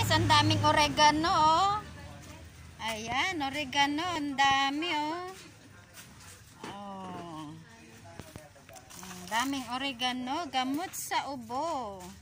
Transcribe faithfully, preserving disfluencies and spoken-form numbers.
guys, ang daming oregano oh. Ayan, oregano, ang dami oh. Oh. Ang daming oregano, gamot sa ubo.